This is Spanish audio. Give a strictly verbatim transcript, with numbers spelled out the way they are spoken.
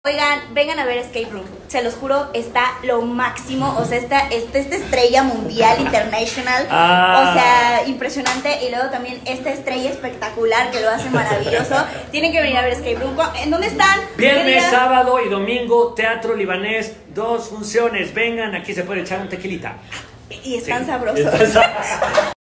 Oigan, vengan a ver Escape Room, se los juro, está lo máximo, o sea, esta, esta, esta estrella mundial, international, ah. o sea, impresionante, y luego también esta estrella espectacular que lo hace maravilloso. Tienen que venir a ver Escape Room. ¿En dónde están? Viernes, sábado y domingo, Teatro Libanés, dos funciones, vengan, aquí se puede echar un tequilita. Y están sí. sabrosos. Están sabrosos.